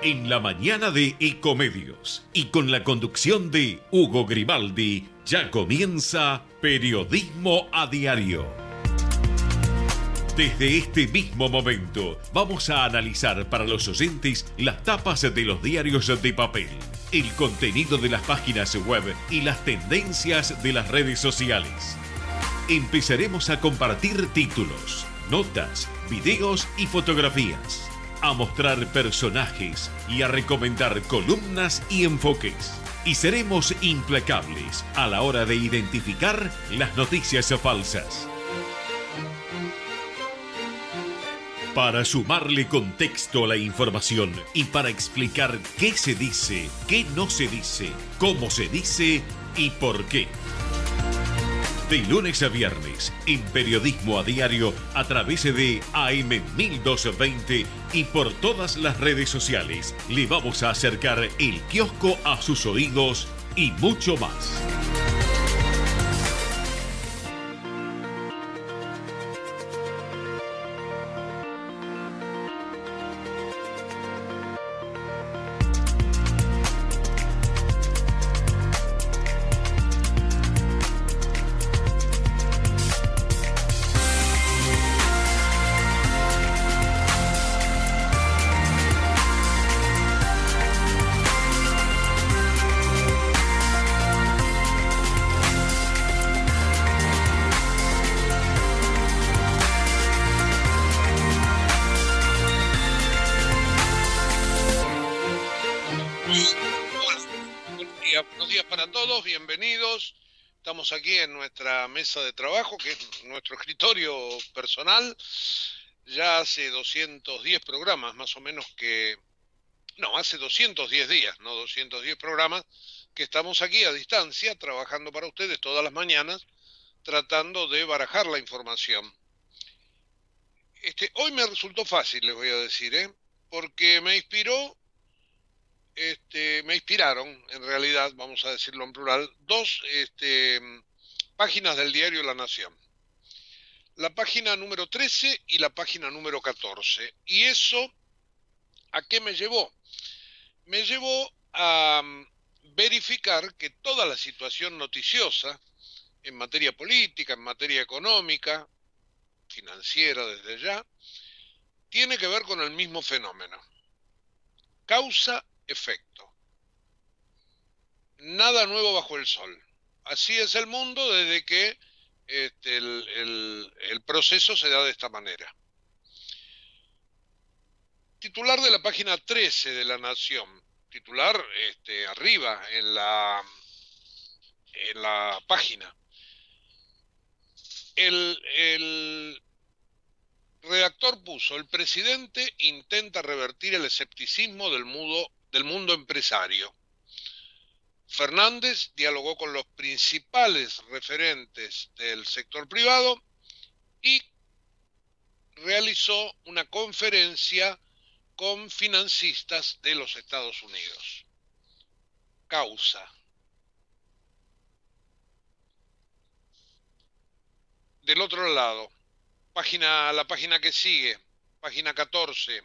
en la mañana de Ecomedios y con la conducción de Hugo Grimaldi, ya comienza Periodismo a Diario. Desde este mismo momento vamos a analizar para los oyentes las tapas de los diarios de papel, el contenido de las páginas web y las tendencias de las redes sociales. Empezaremos a compartir títulos, notas, videos y fotografías, a mostrar personajes y a recomendar columnas y enfoques. Y seremos implacables a la hora de identificar las noticias falsas. Para sumarle contexto a la información y para explicar qué se dice, qué no se dice, cómo se dice y por qué. De lunes a viernes, en Periodismo a Diario, a través de AM 1220 y por todas las redes sociales, le vamos a acercar el kiosco a sus oídos y mucho más. Estamos aquí en nuestra mesa de trabajo, que es nuestro escritorio personal. Ya hace 210 programas, más o menos hace 210 días, no 210 programas, que estamos aquí a distancia, trabajando para ustedes todas las mañanas, tratando de barajar la información. Hoy me resultó fácil, les voy a decir, porque me inspiraron, en realidad, vamos a decirlo en plural, dos páginas del diario La Nación. La página número 13 y la página número 14. ¿Y eso a qué me llevó? Me llevó a verificar que toda la situación noticiosa en materia política, en materia económica, financiera desde ya, tiene que ver con el mismo fenómeno. Causa-efecto. Nada nuevo bajo el sol. Así es el mundo desde que el proceso se da de esta manera. Titular de la página 13 de La Nación. Titular arriba en la página. El redactor puso: el presidente intenta revertir el escepticismo del mundo empresario. Fernández dialogó con los principales referentes del sector privado y realizó una conferencia con financistas de los Estados Unidos. Causa. Del otro lado, la página que sigue, página 14,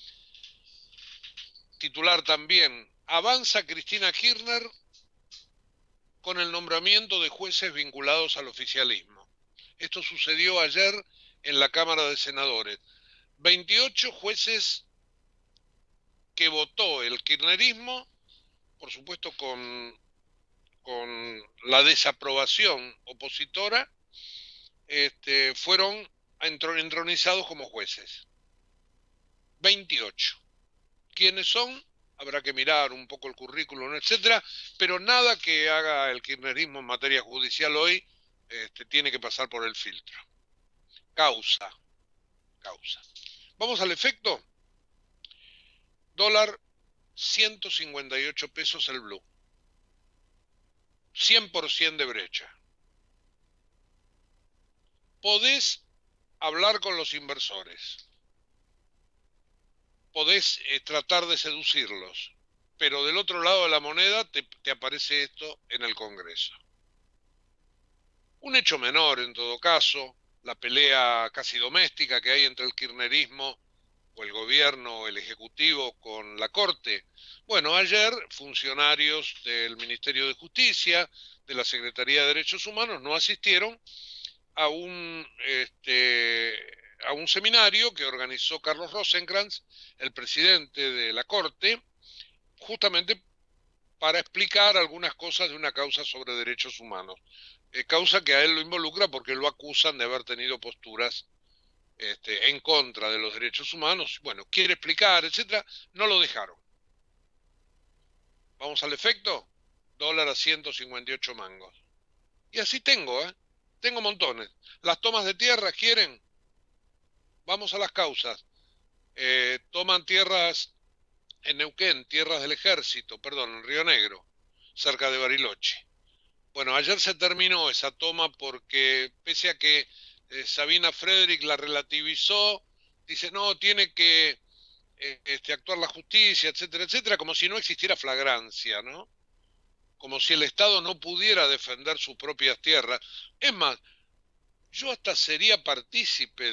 titular también: avanza Cristina Kirchner con el nombramiento de jueces vinculados al oficialismo. Esto sucedió ayer en la Cámara de Senadores. 28 jueces que votó el kirchnerismo, por supuesto con la desaprobación opositora, fueron entronizados como jueces. 28. ¿Quiénes son? Habrá que mirar un poco el currículum, etcétera, pero nada que haga el kirchnerismo en materia judicial hoy tiene que pasar por el filtro. Causa. Vamos al efecto. Dólar 158 pesos el blue. 100% de brecha. Podés hablar con los inversores. Podés tratar de seducirlos, pero del otro lado de la moneda te aparece esto en el Congreso. Un hecho menor en todo caso, la pelea casi doméstica que hay entre el kirchnerismo o el gobierno, el ejecutivo con la Corte. Bueno, ayer funcionarios del Ministerio de Justicia, de la Secretaría de Derechos Humanos, no asistieron a a un seminario que organizó Carlos Rosenkrantz, el presidente de la Corte, justamente para explicar algunas cosas de una causa sobre derechos humanos. Causa que a él lo involucra porque lo acusan de haber tenido posturas en contra de los derechos humanos. Bueno, quiere explicar, etcétera. No lo dejaron. Vamos al efecto. Dólar a 158 mangos. Y así tengo, ¿eh? Tengo montones. Las tomas de tierra quieren. Vamos a las causas. Toman tierras en Neuquén, tierras del ejército, perdón, en Río Negro, cerca de Bariloche. Bueno, ayer se terminó esa toma porque pese a que Sabina Frederick la relativizó, dice, no, tiene que actuar la justicia, etcétera, etcétera, como si no existiera flagrancia, ¿no? Como si el Estado no pudiera defender sus propias tierras. Es más, yo hasta sería partícipe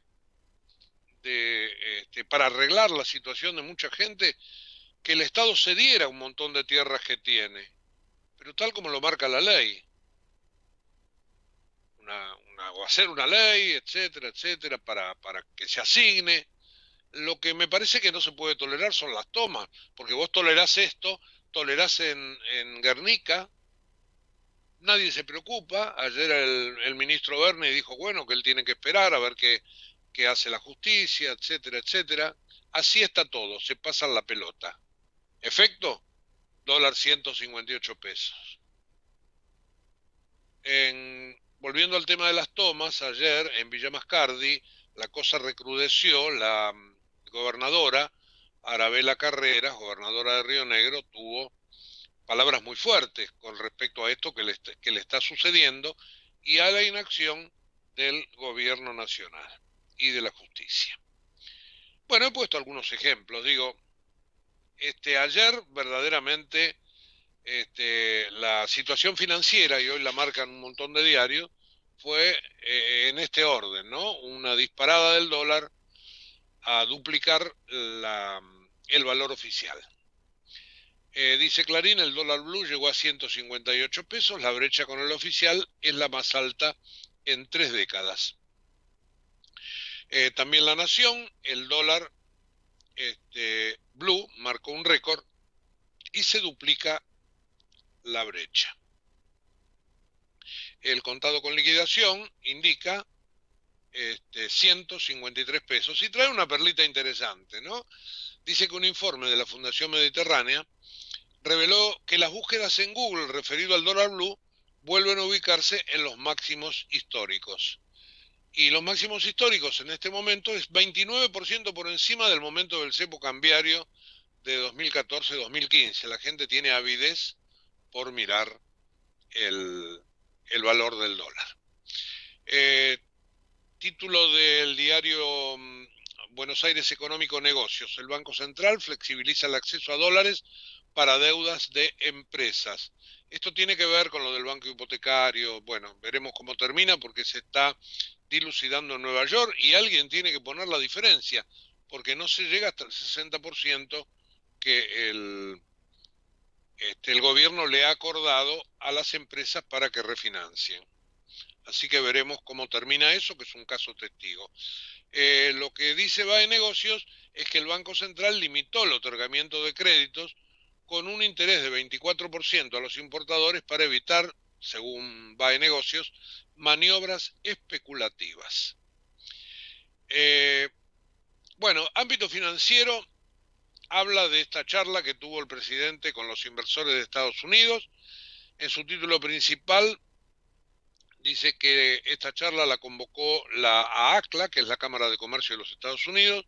para arreglar la situación de mucha gente, que el Estado cediera un montón de tierras que tiene, pero tal como lo marca la ley. O hacer una ley, etcétera, etcétera, para que se asigne. Lo que me parece que no se puede tolerar son las tomas, porque vos tolerás esto, tolerás en Guernica, nadie se preocupa. Ayer el ministro Berni dijo, bueno, que él tiene que esperar a ver qué hace la justicia, etcétera, etcétera. Así está todo, se pasan la pelota. Efecto, dólar 158 pesos. Volviendo al tema de las tomas, ayer en Villa Mascardi la cosa recrudeció. La gobernadora Arabela Carreras, gobernadora de Río Negro, tuvo palabras muy fuertes con respecto a esto que le está sucediendo y a la inacción del gobierno nacional y de la justicia. Bueno, he puesto algunos ejemplos. Digo, ayer verdaderamente la situación financiera, y hoy la marcan un montón de diarios, fue en este orden, ¿no? Una disparada del dólar a duplicar el valor oficial. Dice Clarín, el dólar blue llegó a 158 pesos, la brecha con el oficial es la más alta en 3 décadas. También La Nación, el dólar blue marcó un récord y se duplica la brecha. El contado con liquidación indica 153 pesos y trae una perlita interesante, ¿no? Dice que un informe de la Fundación Mediterránea reveló que las búsquedas en Google referido al dólar blue vuelven a ubicarse en los máximos históricos. Y los máximos históricos en este momento es 29% por encima del momento del cepo cambiario de 2014-2015. La gente tiene avidez por mirar el valor del dólar. Título del diario Buenos Aires Económico Negocios. El Banco Central flexibiliza el acceso a dólares para deudas de empresas. Esto tiene que ver con lo del banco hipotecario. Bueno, veremos cómo termina porque se está dilucidando en Nueva York y alguien tiene que poner la diferencia, porque no se llega hasta el 60% que el gobierno le ha acordado a las empresas para que refinancien. Así que veremos cómo termina eso, que es un caso testigo. Lo que dice BAE Negocios es que el Banco Central limitó el otorgamiento de créditos con un interés de 24% a los importadores para evitar, según BAE Negocios, maniobras especulativas. Bueno, ámbito financiero, habla de esta charla que tuvo el presidente con los inversores de Estados Unidos. En su título principal dice que esta charla la convocó la AACLA, que es la Cámara de Comercio de los Estados Unidos,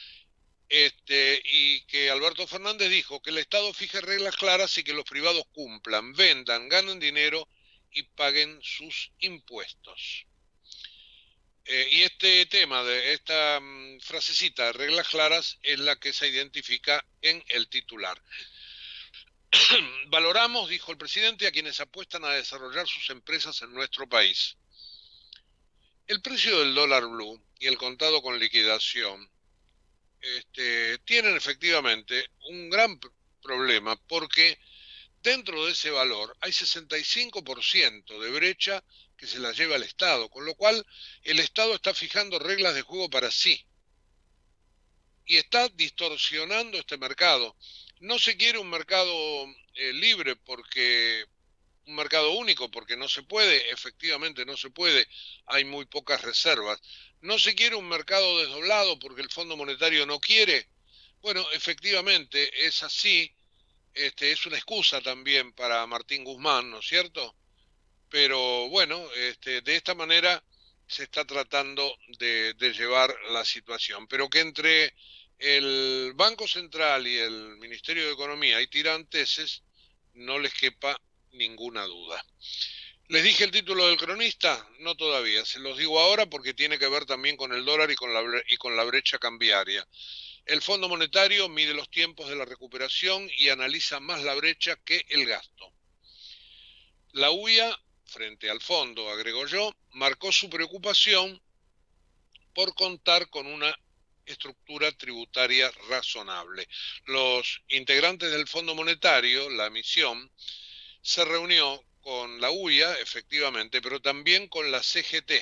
y que Alberto Fernández dijo que el Estado fije reglas claras y que los privados cumplan, vendan, ganen dinero y paguen sus impuestos. Y este tema, de esta frasecita de reglas claras, es la que se identifica en el titular. Valoramos, dijo el presidente, a quienes apuestan a desarrollar sus empresas en nuestro país. El precio del dólar blue y el contado con liquidación tienen efectivamente un gran problema porque dentro de ese valor hay 65% de brecha que se la lleva el Estado, con lo cual el Estado está fijando reglas de juego para sí y está distorsionando este mercado. No se quiere un mercado libre porque un mercado único porque no se puede, efectivamente no se puede, hay muy pocas reservas. No se quiere un mercado desdoblado porque el Fondo Monetario no quiere. Bueno, efectivamente es así, es una excusa también para Martín Guzmán, ¿no es cierto? Pero bueno, de esta manera se está tratando de llevar la situación. Pero que entre el Banco Central y el Ministerio de Economía hay tiranteses, no les quepa ninguna duda. ¿Les dije el título del cronista? No todavía, se los digo ahora porque tiene que ver también con el dólar y con la brecha cambiaria. El Fondo Monetario mide los tiempos de la recuperación y analiza más la brecha que el gasto. La UIA, frente al fondo, agregó yo, marcó su preocupación por contar con una estructura tributaria razonable. Los integrantes del Fondo Monetario, la misión, se reunió con la UIA, efectivamente, pero también con la CGT.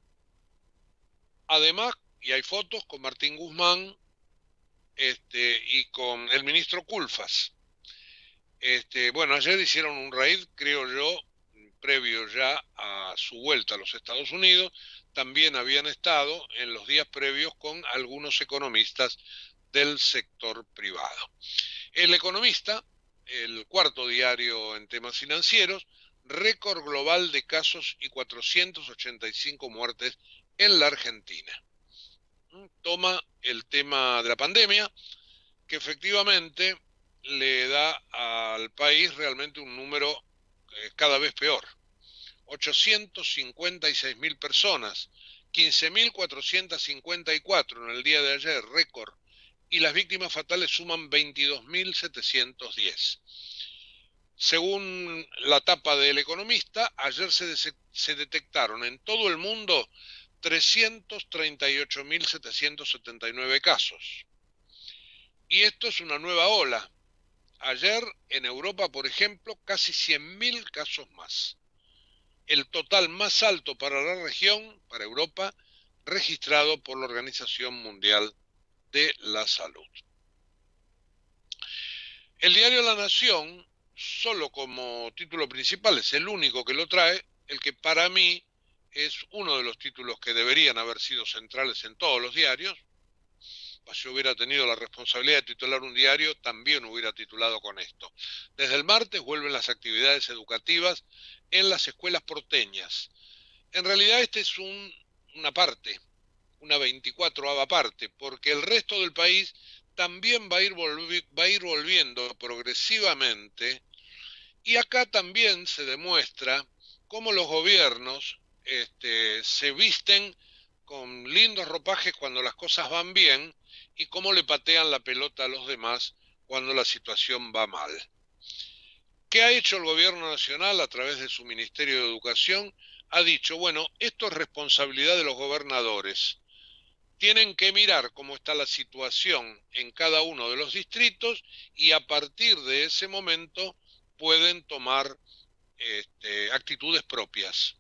Además, y hay fotos con Martín Guzmán y con el ministro Culfas. Bueno, ayer hicieron un raid, creo yo, previo ya a su vuelta a los Estados Unidos. También habían estado en los días previos con algunos economistas del sector privado. El Economista, el cuarto diario en temas financieros, récord global de casos y 485 muertes en la Argentina. Toma el tema de la pandemia, que efectivamente le da al país realmente un número cada vez peor. 856.000 personas, 15.454 en el día de ayer, récord, y las víctimas fatales suman 22.710. Según la tapa del Economista, ayer se detectaron en todo el mundo 338.779 casos. Y esto es una nueva ola. Ayer en Europa, por ejemplo, casi 100.000 casos más. El total más alto para la región, para Europa, registrado por la Organización Mundial de la Salud. El diario La Nación, solo como título principal, es el único que lo trae, el que para mí es uno de los títulos que deberían haber sido centrales en todos los diarios. Si hubiera tenido la responsabilidad de titular un diario, también hubiera titulado con esto. Desde el martes vuelven las actividades educativas en las escuelas porteñas. En realidad este es una parte, una 24ava parte, porque el resto del país también va a ir volviendo progresivamente, y acá también se demuestra cómo los gobiernos se visten con lindos ropajes cuando las cosas van bien y cómo le patean la pelota a los demás cuando la situación va mal. ¿Qué ha hecho el gobierno nacional a través de su Ministerio de Educación? Ha dicho, bueno, esto es responsabilidad de los gobernadores. Tienen que mirar cómo está la situación en cada uno de los distritos y a partir de ese momento pueden tomar actitudes propias.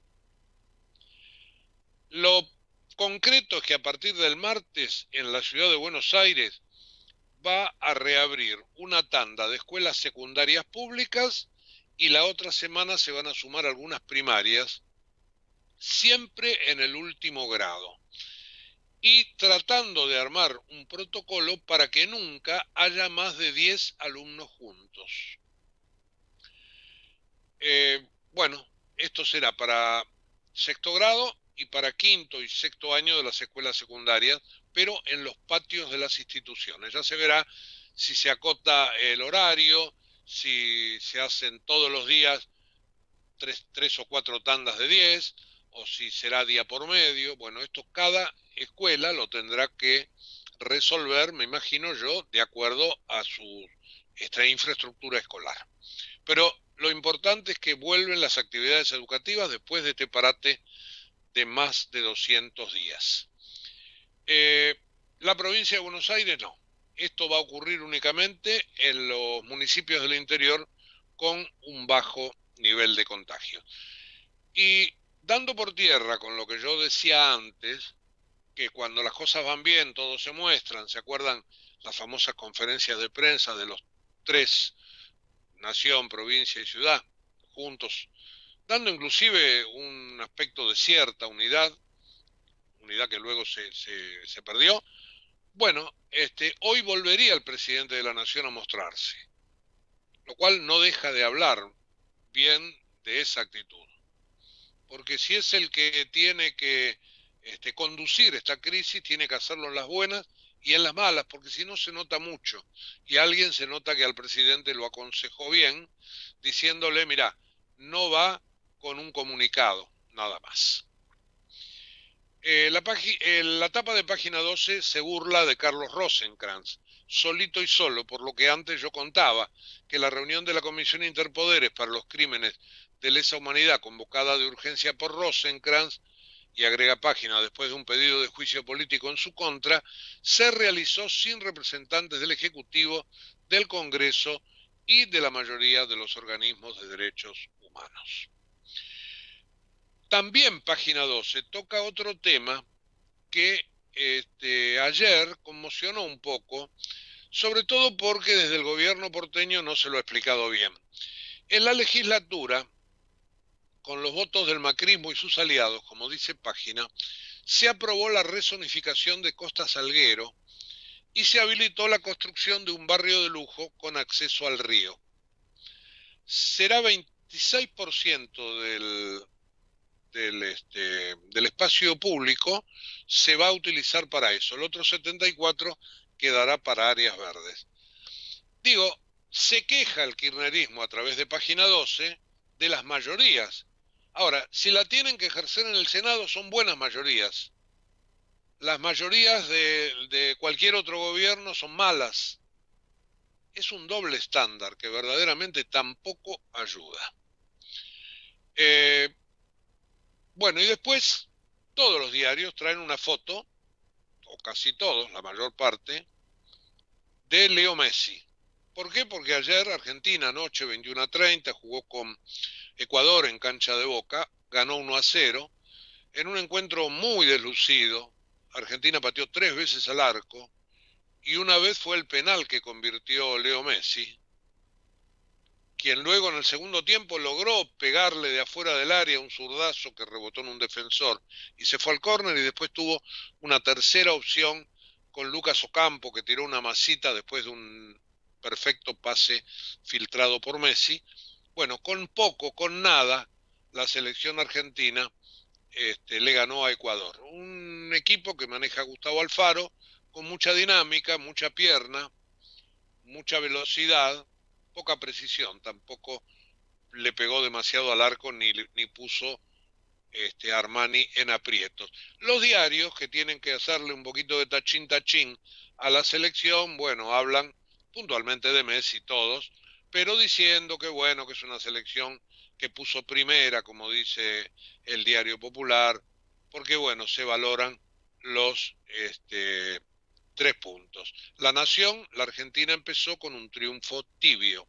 Lo concreto es que a partir del martes en la ciudad de Buenos Aires va a reabrir una tanda de escuelas secundarias públicas y la otra semana se van a sumar algunas primarias, siempre en el último grado, y tratando de armar un protocolo para que nunca haya más de 10 alumnos juntos. Bueno, esto será para sexto grado y para quinto y sexto año de las escuelas secundarias, pero en los patios de las instituciones. Ya se verá si se acota el horario, si se hacen todos los días tres o cuatro tandas de 10, o si será día por medio. Bueno, esto cada escuela lo tendrá que resolver, me imagino yo, de acuerdo a su infraestructura escolar. Pero lo importante es que vuelven las actividades educativas después de este parate de más de 200 días. La provincia de Buenos Aires no. Esto va a ocurrir únicamente en los municipios del interior con un bajo nivel de contagio. Y dando por tierra con lo que yo decía antes, que cuando las cosas van bien todos se muestran, ¿se acuerdan las famosas conferencias de prensa de los tres, nación, provincia y ciudad, juntos, dando inclusive un aspecto de cierta unidad, unidad que luego se perdió? Bueno, hoy volvería el presidente de la Nación a mostrarse, lo cual no deja de hablar bien de esa actitud, porque si es el que tiene que conducir esta crisis, tiene que hacerlo en las buenas y en las malas, porque si no se nota mucho, y alguien se nota que al presidente lo aconsejó bien, diciéndole, mira, no va con un comunicado, nada más. La tapa de página 12 se burla de Carlos Rosenkrantz, solito y solo, por lo que antes yo contaba, que la reunión de la Comisión Interpoderes para los Crímenes de Lesa Humanidad, convocada de urgencia por Rosenkrantz, y agrega página después de un pedido de juicio político en su contra, se realizó sin representantes del Ejecutivo, del Congreso y de la mayoría de los organismos de derechos humanos. También página 12 toca otro tema que ayer conmocionó un poco, sobre todo porque desde el gobierno porteño no se lo ha explicado bien. En la legislatura, con los votos del macrismo y sus aliados, como dice página, se aprobó la rezonificación de Costa Salguero y se habilitó la construcción de un barrio de lujo con acceso al río. Será 26% del espacio público se va a utilizar para eso. El otro 74% quedará para áreas verdes. Digo, se queja el kirchnerismo a través de página 12 de las mayorías. Ahora, si la tienen que ejercer en el Senado son buenas mayorías. Las mayorías de cualquier otro gobierno son malas. Es un doble estándar que verdaderamente tampoco ayuda. Bueno, y después todos los diarios traen una foto, o casi todos, la mayor parte, de Leo Messi. ¿Por qué? Porque ayer Argentina, anoche 21:30, jugó con Ecuador en cancha de Boca, ganó 1-0, en un encuentro muy deslucido. Argentina pateó 3 veces al arco, y una vez fue el penal que convirtió Leo Messi, quien luego en el segundo tiempo logró pegarle de afuera del área un zurdazo que rebotó en un defensor y se fue al córner, y después tuvo una tercera opción con Lucas Ocampo, que tiró una masita después de un perfecto pase filtrado por Messi. Bueno, con poco, con nada, la selección argentina le ganó a Ecuador. Un equipo que maneja Gustavo Alfaro, con mucha dinámica, mucha pierna, mucha velocidad, poca precisión, tampoco le pegó demasiado al arco ni puso Armani en aprietos. Los diarios que tienen que hacerle un poquito de tachín a la selección, bueno, hablan puntualmente de Messi todos, pero diciendo que bueno, que es una selección que puso primera, como dice el Diario Popular, porque bueno, se valoran los 3 puntos. La Nación, la Argentina empezó con un triunfo tibio.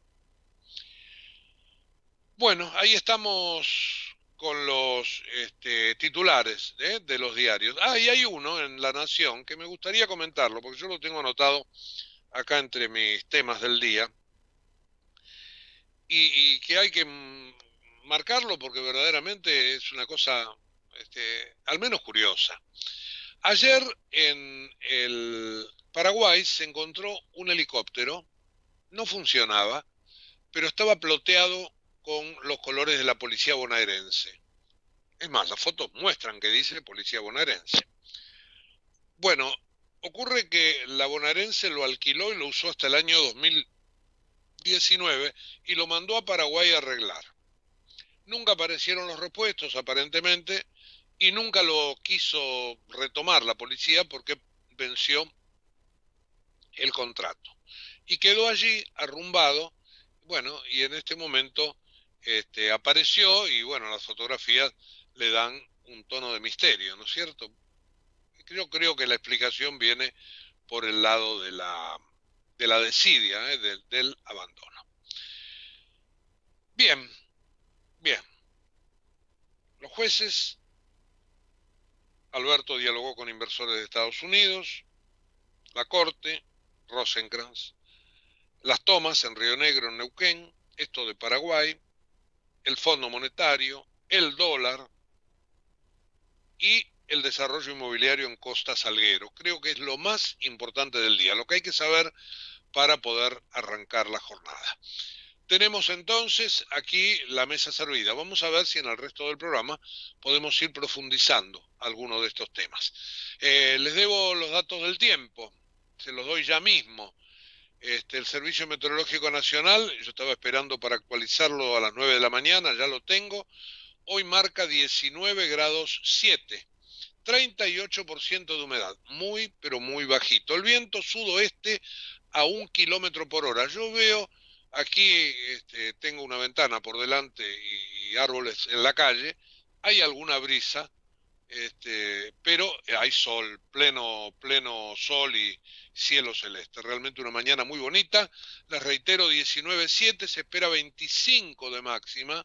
Bueno, ahí estamos con los titulares de los diarios. Y hay uno en La Nación que me gustaría comentarlo, porque yo lo tengo anotado acá entre mis temas del día, y que hay que marcarlo porque verdaderamente es una cosa al menos curiosa. Ayer en el Paraguay se encontró un helicóptero, no funcionaba, pero estaba ploteado con los colores de la policía bonaerense. Es más, las fotos muestran que dice policía bonaerense. Bueno, ocurre que la bonaerense lo alquiló y lo usó hasta el año 2019 y lo mandó a Paraguay a arreglar. Nunca aparecieron los repuestos, aparentemente, y nunca lo quiso retomar la policía porque venció el contrato. Y quedó allí arrumbado, bueno, y en este momento apareció, y bueno, las fotografías le dan un tono de misterio, ¿no es cierto? Yo creo que la explicación viene por el lado de la desidia, del abandono. Bien. Los jueces, Alberto dialogó con inversores de Estados Unidos, la Corte, Rosenkrantz, las tomas en Río Negro, en Neuquén, esto de Paraguay, el Fondo Monetario, el dólar y el desarrollo inmobiliario en Costa Salguero. Creo que es lo más importante del día, lo que hay que saber para poder arrancar la jornada. Tenemos entonces aquí la mesa servida. Vamos a ver si en el resto del programa podemos ir profundizando algunos de estos temas. Les debo los datos del tiempo, se los doy ya mismo. El Servicio Meteorológico Nacional, yo estaba esperando para actualizarlo a las 9 de la mañana, ya lo tengo. Hoy marca 19 grados 7, 38% de humedad, muy pero muy bajito. El viento sudoeste a 1 kilómetro por hora. Yo veo aquí, tengo una ventana por delante y árboles en la calle, hay alguna brisa, pero hay sol, pleno sol y cielo celeste. Realmente una mañana muy bonita. Les reitero, 19.7, se espera 25 de máxima.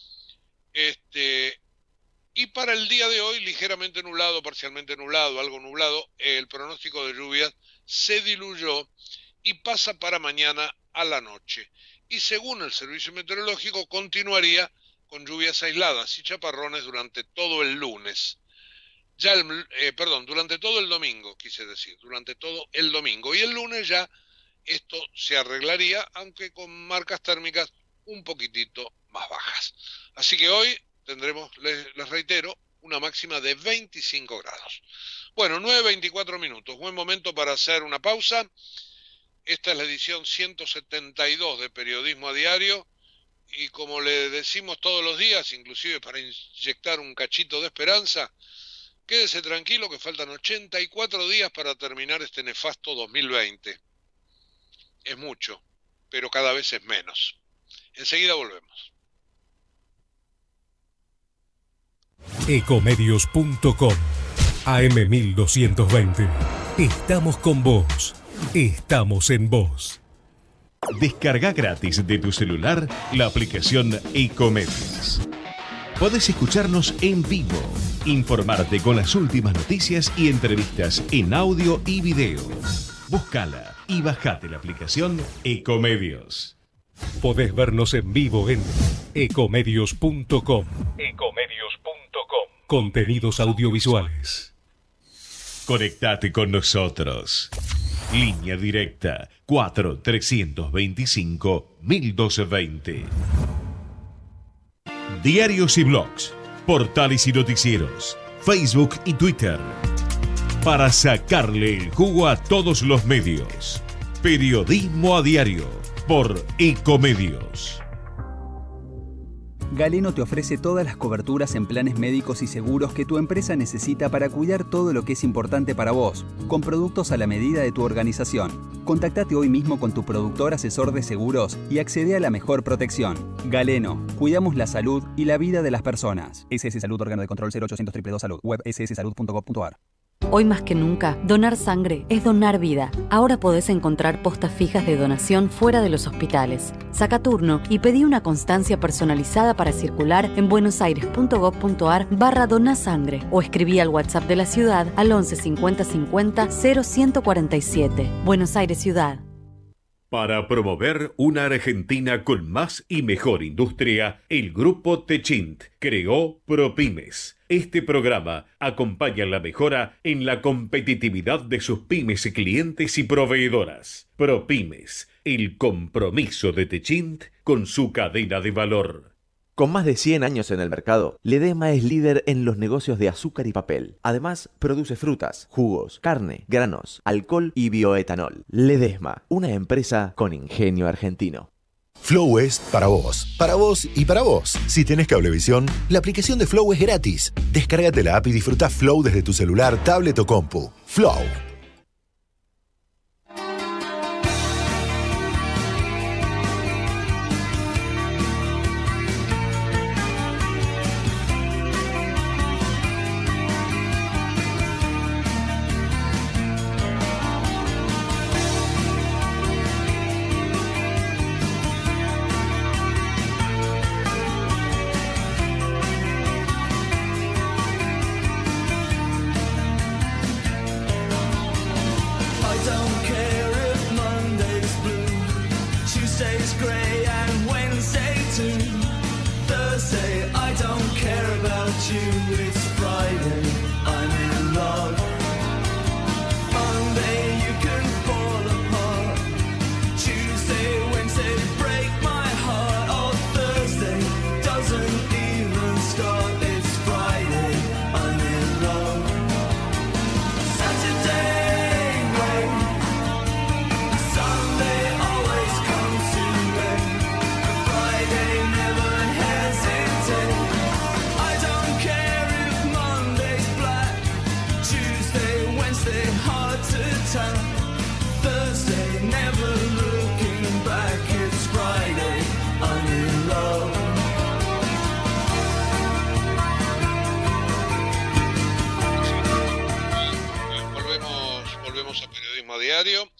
Y para el día de hoy, ligeramente nublado, parcialmente nublado, algo nublado. El pronóstico de lluvias se diluyó y pasa para mañana a la noche. Y según el Servicio Meteorológico, continuaría con lluvias aisladas y chaparrones durante todo el lunes. Durante todo el domingo, quise decir, durante todo el domingo. Y el lunes ya esto se arreglaría, aunque con marcas térmicas un poquitito más bajas. Así que hoy tendremos, les reitero, una máxima de 25 grados. Bueno, 9:24 minutos. Buen momento para hacer una pausa. Esta es la edición 172 de Periodismo a Diario. Y como le decimos todos los días, inclusive para inyectar un cachito de esperanza, quédese tranquilo que faltan 84 días para terminar este nefasto 2020. Es mucho, pero cada vez es menos. Enseguida volvemos. Ecomedios.com AM1220. Estamos con vos. Estamos en vos. Descarga gratis de tu celular la aplicación Ecomedios. Podés escucharnos en vivo, informarte con las últimas noticias y entrevistas en audio y video. Búscala y bajate la aplicación Ecomedios. Podés vernos en vivo en ecomedios.com. Ecomedios.com. Contenidos audiovisuales. Conectate con nosotros. Línea directa 4-325-1220. Diarios y blogs, portales y noticieros, Facebook y Twitter. Para sacarle el jugo a todos los medios. Periodismo a diario por Ecomedios. Galeno te ofrece todas las coberturas en planes médicos y seguros que tu empresa necesita para cuidar todo lo que es importante para vos, con productos a la medida de tu organización. Contactate hoy mismo con tu productor asesor de seguros y accede a la mejor protección. Galeno, cuidamos la salud y la vida de las personas. SS Salud, órgano de control 0800 222 Salud, web sssalud.gov.ar. Hoy más que nunca, donar sangre es donar vida. Ahora podés encontrar postas fijas de donación fuera de los hospitales. Saca turno y pedí una constancia personalizada para circular en buenosaires.gov.ar/donasangre o escribí al WhatsApp de la ciudad al 11 50 50 0147. Buenos Aires Ciudad. Para promover una Argentina con más y mejor industria, el Grupo Techint creó ProPymes. Este programa acompaña la mejora en la competitividad de sus pymes, clientes y proveedoras. ProPymes, el compromiso de Techint con su cadena de valor. Con más de 100 años en el mercado, Ledesma es líder en los negocios de azúcar y papel. Además, produce frutas, jugos, carne, granos, alcohol y bioetanol. Ledesma, una empresa con ingenio argentino. Flow es para vos y para vos. Si tenés Cablevisión, la aplicación de Flow es gratis. Descárgate la app y disfruta Flow desde tu celular, tablet o compu. Flow. don't care if Monday's blue, Tuesday's grey and Wednesday too. Thursday, I don't care about you. It's Friday, I'm in love. Monday, you can fall apart. Tuesday, Wednesday, break my heart. Oh, Thursday doesn't even start. It's Friday, I'm in love. Saturday, rain. Sunday always comes too late. Friday never hesitates. I don't care if Monday's black. Tuesday, Wednesday, hard to tell. Thursday, never looking back. It's Friday, I'm in love. Volvemos a Periodismo a Diario.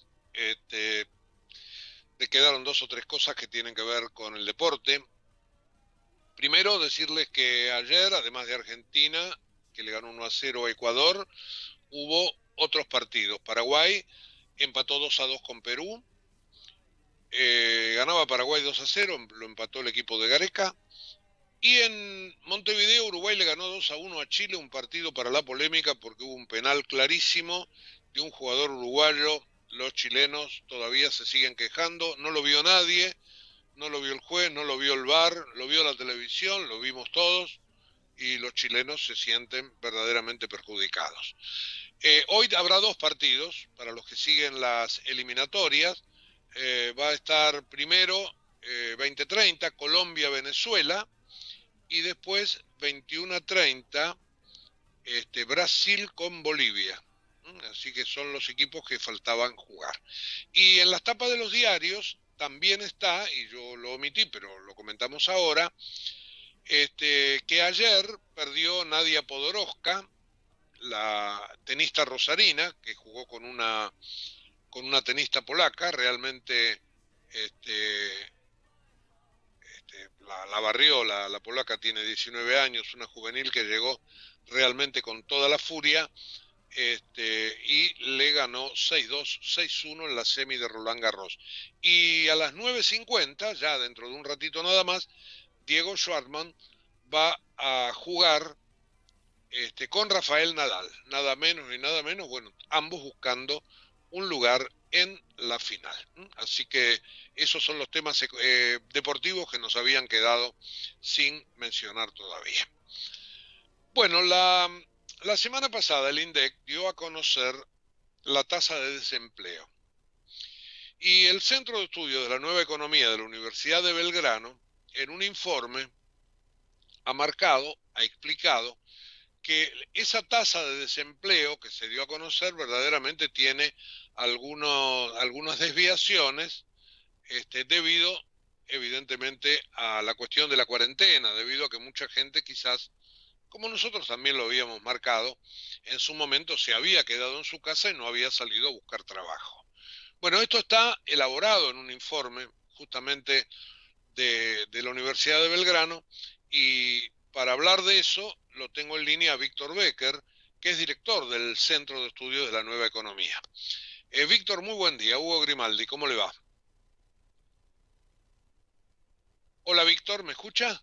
Le quedaron 2 o 3 cosas que tienen que ver con el deporte. Primero, decirles que ayer, además de Argentina, que le ganó 1-0 a Ecuador, hubo otros partidos. Paraguay empató 2-2 con Perú. Ganaba Paraguay 2-0, lo empató el equipo de Gareca. Y en Montevideo, Uruguay le ganó 2-1 a Chile, un partido para la polémica porque hubo un penal clarísimo de un jugador uruguayo. Los chilenos todavía se siguen quejando, no lo vio nadie, no lo vio el juez, no lo vio el VAR, lo vio la televisión, lo vimos todos, y los chilenos se sienten verdaderamente perjudicados. Hoy habrá 2 partidos para los que siguen las eliminatorias. Va a estar primero 20:30 Colombia-Venezuela y después 21:30 Brasil con Bolivia. Así que son los equipos que faltaban jugar. Y en las tapas de los diarios también está, y yo lo omití, pero lo comentamos ahora, que ayer perdió Nadia Podoroska, la tenista rosarina, que jugó con una tenista polaca, realmente la barrió, la polaca tiene 19 años, una juvenil que llegó realmente con toda la furia, y le ganó 6-2, 6-1 en la semi de Roland Garros. Y a las 9:50, ya dentro de un ratito nada más, Diego Schwartzman va a jugar con Rafael Nadal, nada menos y nada menos, bueno, ambos buscando un lugar en la final. Así que esos son los temas deportivos que nos habían quedado sin mencionar todavía. Bueno, la semana pasada el INDEC dio a conocer la tasa de desempleo. Y el Centro de Estudios de la Nueva Economía de la Universidad de Belgrano, en un informe, ha explicado que esa tasa de desempleo que se dio a conocer verdaderamente tiene algunas desviaciones debido evidentemente a la cuestión de la cuarentena, debido a que mucha gente quizás, como nosotros también lo habíamos marcado, en su momento se había quedado en su casa y no había salido a buscar trabajo. Bueno, esto está elaborado en un informe justamente de la Universidad de Belgrano, y para hablar de eso lo tengo en línea a Víctor Becker, que es director del Centro de Estudios de la Nueva Economía. Víctor, muy buen día. Hugo Grimaldi, ¿cómo le va? Hola Víctor, ¿me escucha?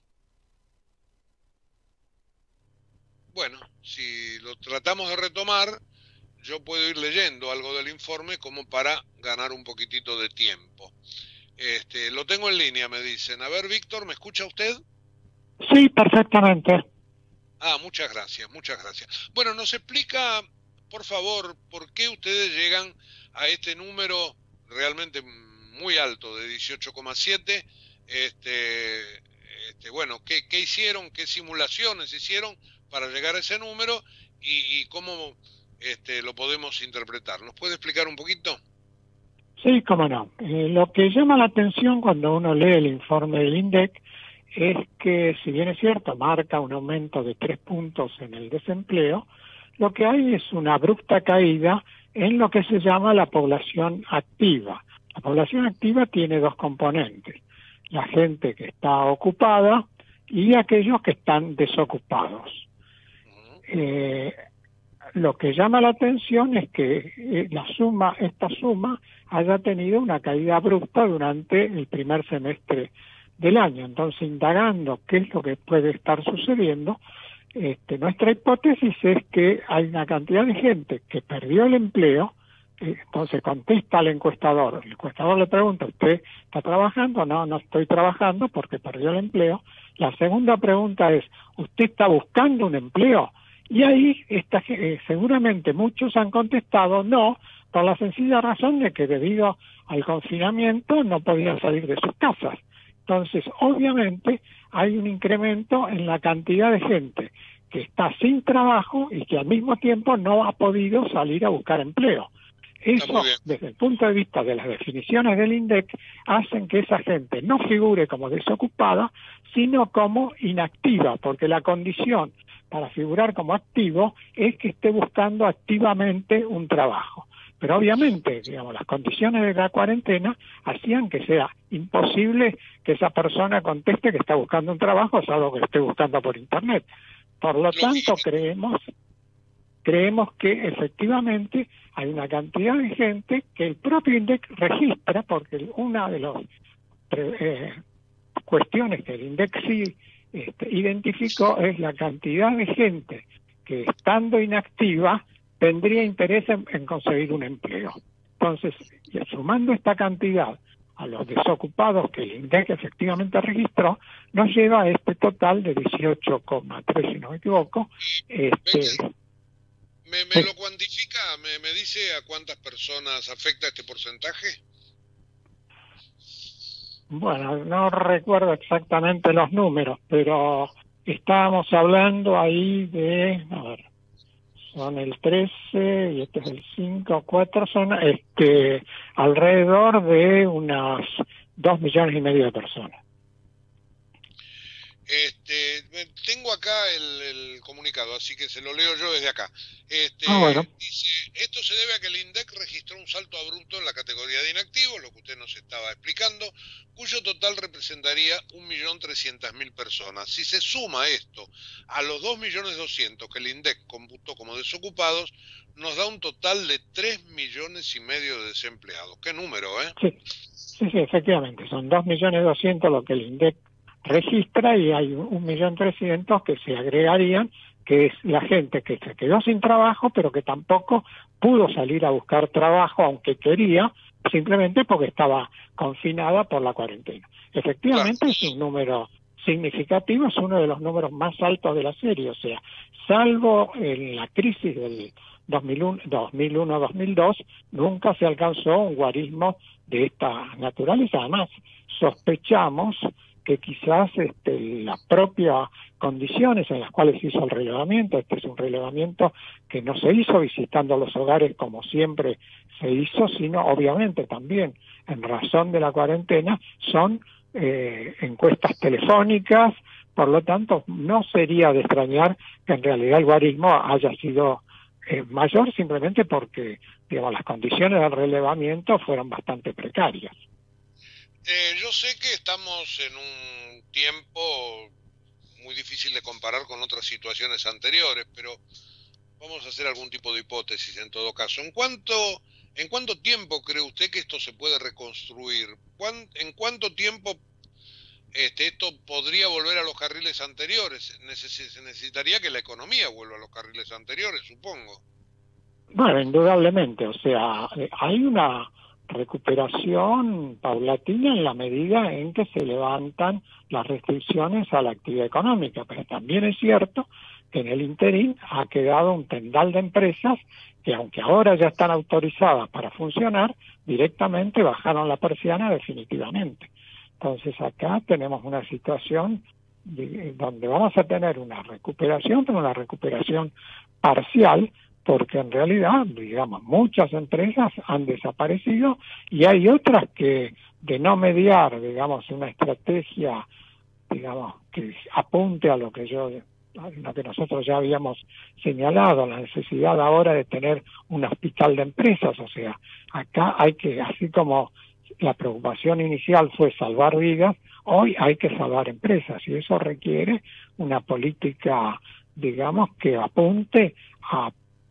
Bueno, si lo tratamos de retomar, yo puedo ir leyendo algo del informe como para ganar un poquitito de tiempo. Lo tengo en línea, me dicen. A ver, Víctor, ¿me escucha usted? Sí, perfectamente. Ah, muchas gracias, muchas gracias. Bueno, nos explica, por favor, por qué ustedes llegan a este número realmente muy alto de 18,7. Bueno, ¿qué hicieron? ¿Qué simulaciones hicieron para llegar a ese número? Y cómo lo podemos interpretar. ¿Nos puede explicar un poquito? Sí, cómo no. Lo que llama la atención cuando uno lee el informe del INDEC es que, si bien es cierto, marca un aumento de 3 puntos en el desempleo, lo que hay es una abrupta caída en lo que se llama la población activa. La población activa tiene 2 componentes: la gente que está ocupada y aquellos que están desocupados. lo que llama la atención es que esta suma haya tenido una caída abrupta durante el primer semestre del año. Entonces, indagando qué es lo que puede estar sucediendo, nuestra hipótesis es que hay una cantidad de gente que perdió el empleo. Entonces contesta al encuestador. El encuestador le pregunta, ¿usted está trabajando? No, no estoy trabajando porque perdió el empleo. La segunda pregunta es, ¿usted está buscando un empleo? Y ahí seguramente muchos han contestado no, por la sencilla razón de que debido al confinamiento no podían salir de sus casas. Entonces, obviamente, hay un incremento en la cantidad de gente que está sin trabajo y que al mismo tiempo no ha podido salir a buscar empleo. Eso, desde el punto de vista de las definiciones del INDEC, hacen que esa gente no figure como desocupada, sino como inactiva, porque la condición para figurar como activo es que esté buscando activamente un trabajo. Pero obviamente, digamos, las condiciones de la cuarentena hacían que sea imposible que esa persona conteste que está buscando un trabajo, salvo que lo esté buscando por Internet. Por lo tanto, creemos que efectivamente hay una cantidad de gente que el propio INDEC registra, porque una de las cuestiones que el INDEC sí identificó es la cantidad de gente que, estando inactiva, tendría interés en conseguir un empleo. Entonces, sumando esta cantidad a los desocupados que el INDEC efectivamente registró, nos lleva a este total de 18,3, si no me equivoco. ¿Me lo cuantifica? ¿Me dice a cuántas personas afecta este porcentaje? Bueno, no recuerdo exactamente los números, pero estábamos hablando ahí de, a ver, son el 13 y este es el 5, 4, son alrededor de unas 2,5 millones de personas. Tengo acá el comunicado, así que se lo leo yo desde acá. Bueno. Dice, esto se debe a que el INDEC registró un salto abrupto en la categoría de inactivos, lo que usted nos estaba explicando, cuyo total representaría 1.300.000 personas. Si se suma esto a los 2.200.000 que el INDEC computó como desocupados, nos da un total de 3,5 millones de desempleados. ¿Qué número, Sí, efectivamente, son 2.200.000 lo que el INDEC registra y hay 1.300.000 que se agregarían, que es la gente que se quedó sin trabajo, pero que tampoco pudo salir a buscar trabajo, aunque quería, simplemente porque estaba confinada por la cuarentena. Efectivamente, es un número significativo, es uno de los números más altos de la serie, o sea, salvo en la crisis del 2001-2002, nunca se alcanzó un guarismo de esta naturaleza. Además, sospechamos que quizás las propias condiciones en las cuales se hizo el relevamiento, es un relevamiento que no se hizo visitando los hogares como siempre se hizo, sino obviamente también en razón de la cuarentena, son encuestas telefónicas, por lo tanto no sería de extrañar que en realidad el guarismo haya sido mayor, simplemente porque, digamos, las condiciones del relevamiento fueron bastante precarias. Yo sé que estamos en un tiempo muy difícil de comparar con otras situaciones anteriores, pero vamos a hacer algún tipo de hipótesis en todo caso. ¿En cuánto tiempo cree usted que esto se puede reconstruir? ¿En cuánto tiempo esto podría volver a los carriles anteriores? Se necesitaría que la economía vuelva a los carriles anteriores, supongo. Bueno, indudablemente, o sea, hay una recuperación paulatina en la medida en que se levantan las restricciones a la actividad económica, pero también es cierto que en el interín ha quedado un tendal de empresas que, aunque ahora ya están autorizadas para funcionar, directamente bajaron la persiana definitivamente. Entonces acá tenemos una situación donde vamos a tener una recuperación, pero una recuperación parcial, porque en realidad, digamos, muchas empresas han desaparecido y hay otras que, de no mediar, digamos, una estrategia, digamos, que apunte a lo que nosotros ya habíamos señalado, la necesidad ahora de tener un hospital de empresas. O sea, acá hay que, así como la preocupación inicial fue salvar vidas, hoy hay que salvar empresas y eso requiere una política, digamos, que apunte a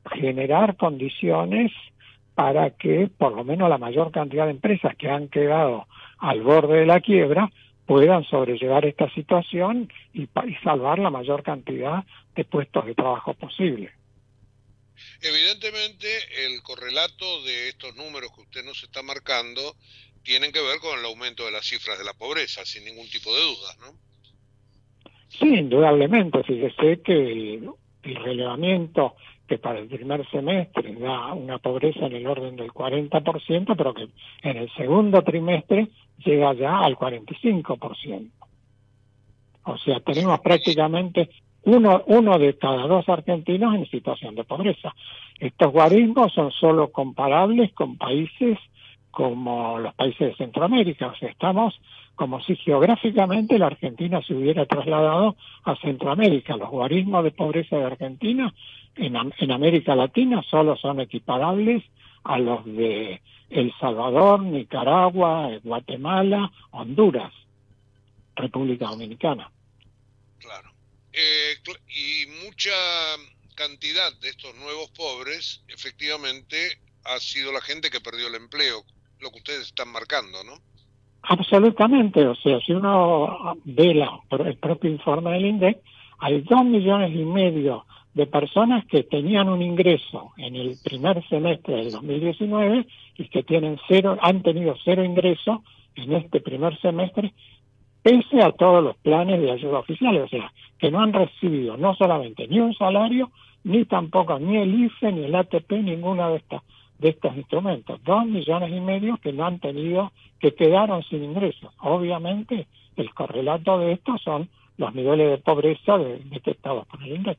generar condiciones para que por lo menos la mayor cantidad de empresas que han quedado al borde de la quiebra puedan sobrellevar esta situación y salvar la mayor cantidad de puestos de trabajo posible. Evidentemente, el correlato de estos números que usted nos está marcando tienen que ver con el aumento de las cifras de la pobreza, sin ningún tipo de dudas, ¿no? Sí, indudablemente. Fíjese que el relevamiento que para el primer semestre da una pobreza en el orden del 40%, pero que en el segundo trimestre llega ya al 45%. O sea, tenemos prácticamente uno de cada dos argentinos en situación de pobreza. Estos guarismos son solo comparables con países como los países de Centroamérica. O sea, estamos como si geográficamente la Argentina se hubiera trasladado a Centroamérica. Los guarismos de pobreza de Argentina en América Latina solo son equiparables a los de El Salvador, Nicaragua, Guatemala, Honduras, República Dominicana. Claro. Y mucha cantidad de estos nuevos pobres, efectivamente, ha sido la gente que perdió el empleo, lo que ustedes están marcando, ¿no? Absolutamente. O sea, si uno ve el propio informe del INDEC, hay 2,5 millones de personas que tenían un ingreso en el primer semestre del 2019 y que han tenido cero ingreso en este primer semestre, pese a todos los planes de ayuda oficiales. O sea, que no han recibido no solamente ni un salario, ni tampoco ni el IFE, ni el ATP, ninguna de estos instrumentos. 2,5 millones que no han tenido, que quedaron sin ingresos. Obviamente, el correlato de esto son los niveles de pobreza detectados por el INDEC.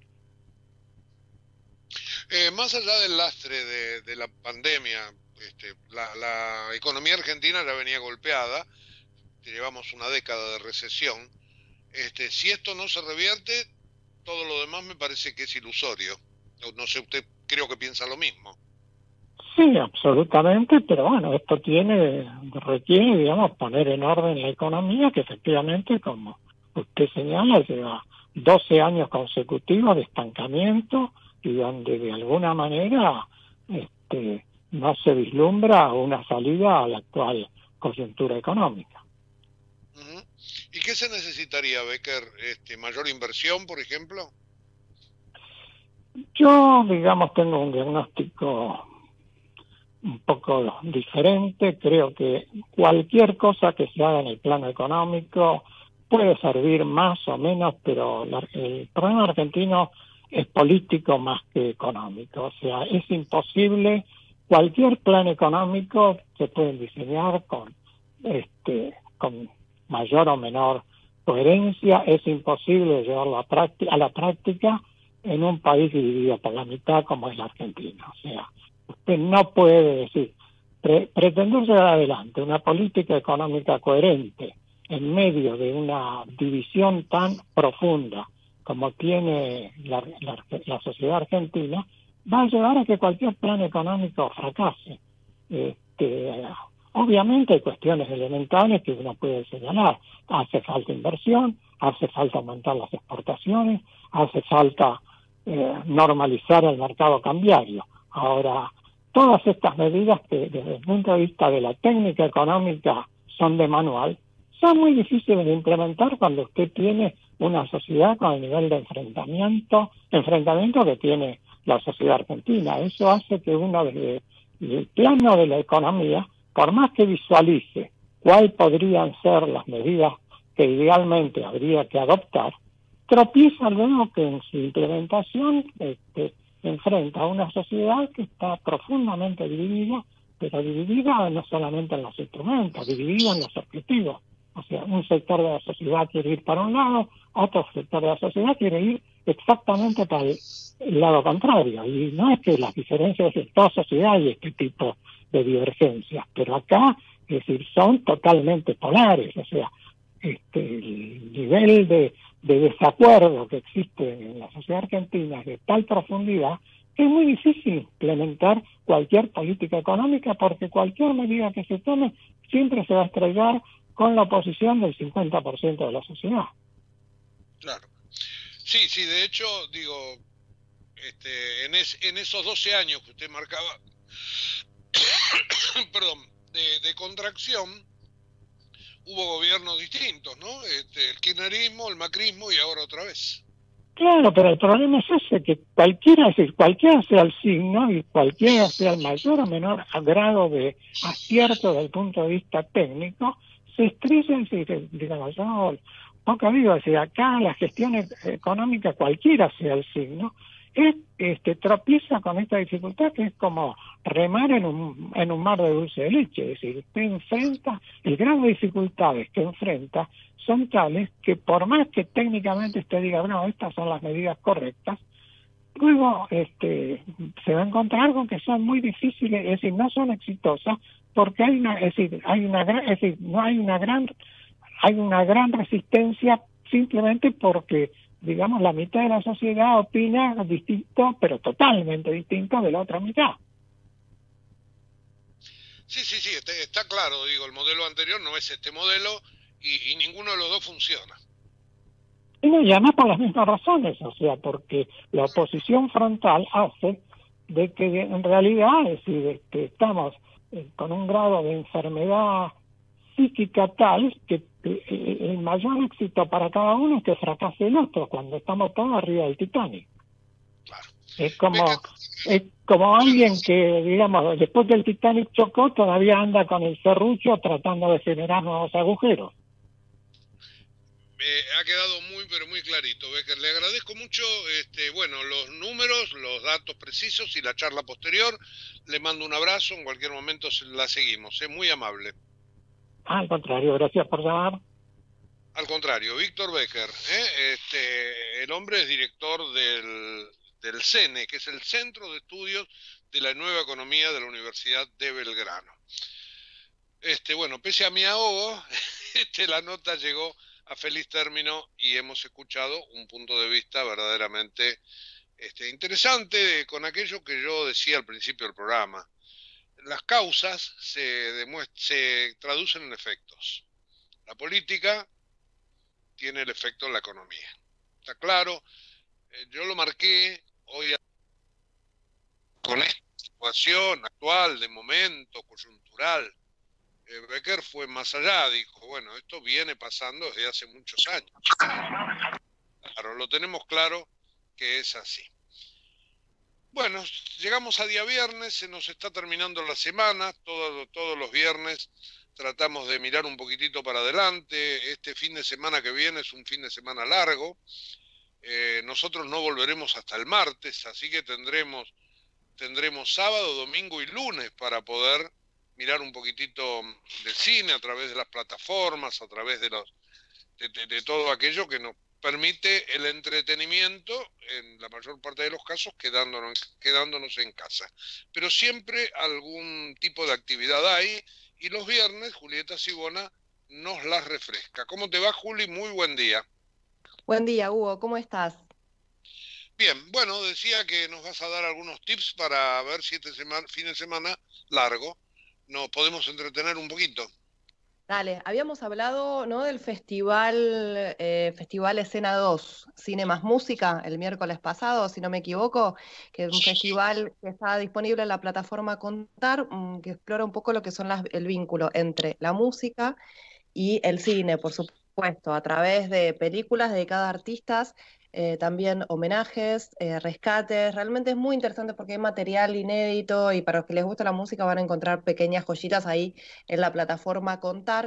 Más allá del lastre de la pandemia, la economía argentina ya venía golpeada, llevamos una década de recesión. Si esto no se revierte, todo lo demás me parece que es ilusorio. No sé, usted creo que piensa lo mismo. Sí, absolutamente, pero bueno, esto requiere, digamos, poner en orden la economía, que efectivamente, como usted señala, lleva 12 años consecutivos de estancamiento y donde de alguna manera no se vislumbra una salida a la actual coyuntura económica. Uh-huh. ¿Y qué se necesitaría, Becker? ¿Mayor inversión, por ejemplo? Yo, digamos, tengo un diagnóstico un poco diferente. Creo que cualquier cosa que se haga en el plano económico puede servir más o menos, pero el problema argentino es político más que económico. O sea, es imposible. Cualquier plan económico se puede diseñar con mayor o menor coherencia. Es imposible llevarlo a la práctica en un país dividido por la mitad como es la Argentina. O sea, usted no puede decir, pretender llevar adelante una política económica coherente en medio de una división tan profunda como tiene la sociedad argentina, va a llevar a que cualquier plan económico fracase. Obviamente hay cuestiones elementales que uno puede señalar. Hace falta inversión, hace falta aumentar las exportaciones, hace falta normalizar el mercado cambiario. Ahora, todas estas medidas que desde el punto de vista de la técnica económica son de manual, son muy difíciles de implementar cuando usted tiene una sociedad con el nivel de enfrentamiento que tiene la sociedad argentina. Eso hace que uno desde el plano de la economía, por más que visualice cuáles podrían ser las medidas que idealmente habría que adoptar, tropieza luego que en su implementación enfrenta a una sociedad que está profundamente dividida, pero dividida no solamente en los instrumentos, dividida en los objetivos. O sea, un sector de la sociedad quiere ir para un lado, otro sector de la sociedad quiere ir exactamente para el lado contrario. Y no es que las diferencias en toda sociedad hay este tipo de divergencias, pero acá, es decir, son totalmente polares. O sea, el nivel de desacuerdo que existe en la sociedad argentina es de tal profundidad que es muy difícil implementar cualquier política económica, porque cualquier medida que se tome siempre se va a estrellar con la oposición del 50% de la sociedad. Claro. Sí, de hecho, digo, en esos 12 años que usted marcaba, perdón, de contracción, hubo gobiernos distintos, ¿no? El kirchnerismo, el macrismo y ahora otra vez. Claro, pero el problema es ese, que cualquiera sea el signo y cualquiera sea el mayor o menor grado de acierto desde el punto de vista técnico, se estrella y digamos, yo poco digo, si acá la gestión económica, cualquiera sea el signo, tropieza con esta dificultad que es como remar en un mar de dulce de leche. Es decir, usted enfrenta, el grado de dificultades que enfrenta son tales que por más que técnicamente usted diga, no, estas son las medidas correctas, luego se va a encontrar con que son muy difíciles, es decir, no son exitosas porque hay una gran resistencia simplemente porque, digamos, la mitad de la sociedad opina distinto, pero totalmente distinto de la otra mitad. Sí, está claro, digo, el modelo anterior no es este modelo y ninguno de los dos funciona. Y además por las mismas razones, o sea, porque la oposición frontal hace de que en realidad, es decir, estamos con un grado de enfermedad psíquica tal que el mayor éxito para cada uno es que fracase el otro cuando estamos todos arriba del Titanic. Claro. Es como alguien que, digamos, después del Titanic chocó, todavía anda con el serrucho tratando de generar nuevos agujeros. Ha quedado pero muy clarito, Becker. Le agradezco mucho, los números, los datos precisos y la charla posterior. Le mando un abrazo, en cualquier momento la seguimos. Es muy amable. Al contrario, gracias por llamar. Al contrario, Víctor Becker, el hombre es director del CENE, que es el Centro de Estudios de la Nueva Economía de la Universidad de Belgrano. Pese a mi ahogo, la nota llegó a feliz término y hemos escuchado un punto de vista verdaderamente interesante con aquello que yo decía al principio del programa. Las causas se traducen en efectos. La política tiene el efecto en la economía. Está claro, yo lo marqué hoy con esta situación actual, de momento, coyuntural. Becker fue más allá, dijo, bueno, esto viene pasando desde hace muchos años. Claro, lo tenemos claro que es así. Bueno, llegamos a día viernes, se nos está terminando la semana, todos los viernes tratamos de mirar un poquitito para adelante. Este fin de semana que viene es un fin de semana largo, nosotros no volveremos hasta el martes, así que tendremos sábado, domingo y lunes para poder mirar un poquitito de cine a través de las plataformas, a través de todo aquello que nos permite el entretenimiento, en la mayor parte de los casos quedándonos en casa. Pero siempre algún tipo de actividad hay, y los viernes Julieta Sibona nos las refresca. ¿Cómo te va, Juli? Muy buen día. Buen día, Hugo. ¿Cómo estás? Bien, bueno, decía que nos vas a dar algunos tips para ver si fin de semana largo nos podemos entretener un poquito. Dale, habíamos hablado, ¿no?, del Festival Escena 2, Cine más Música, el miércoles pasado, si no me equivoco, que es un festival que está disponible en la plataforma Contar, que explora un poco lo que son el vínculo entre la música y el cine, por supuesto, a través de películas dedicadas a artistas, también homenajes, rescates. Realmente es muy interesante porque hay material inédito y para los que les gusta la música van a encontrar pequeñas joyitas ahí en la plataforma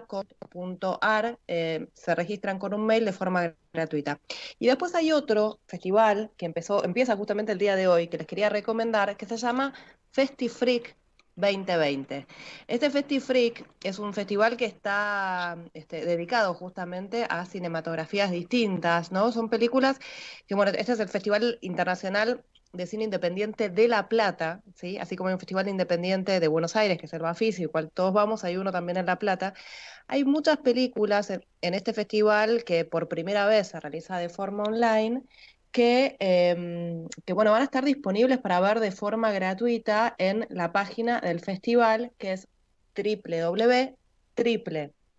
contar.ar. Se registran con un mail de forma gratuita. Y después hay otro festival que empieza justamente el día de hoy, que les quería recomendar, que se llama FestiFreak 2020. Este FestiFreak es un festival que está dedicado justamente a cinematografías distintas, ¿no? Son películas que, bueno, este es el Festival Internacional de Cine Independiente de La Plata, ¿sí? Así como hay un Festival Independiente de Buenos Aires, que es el Bafisi, el cual todos vamos, hay uno también en La Plata. Hay muchas películas en este festival que por primera vez se realiza de forma online, que bueno, van a estar disponibles para ver de forma gratuita en la página del festival, que es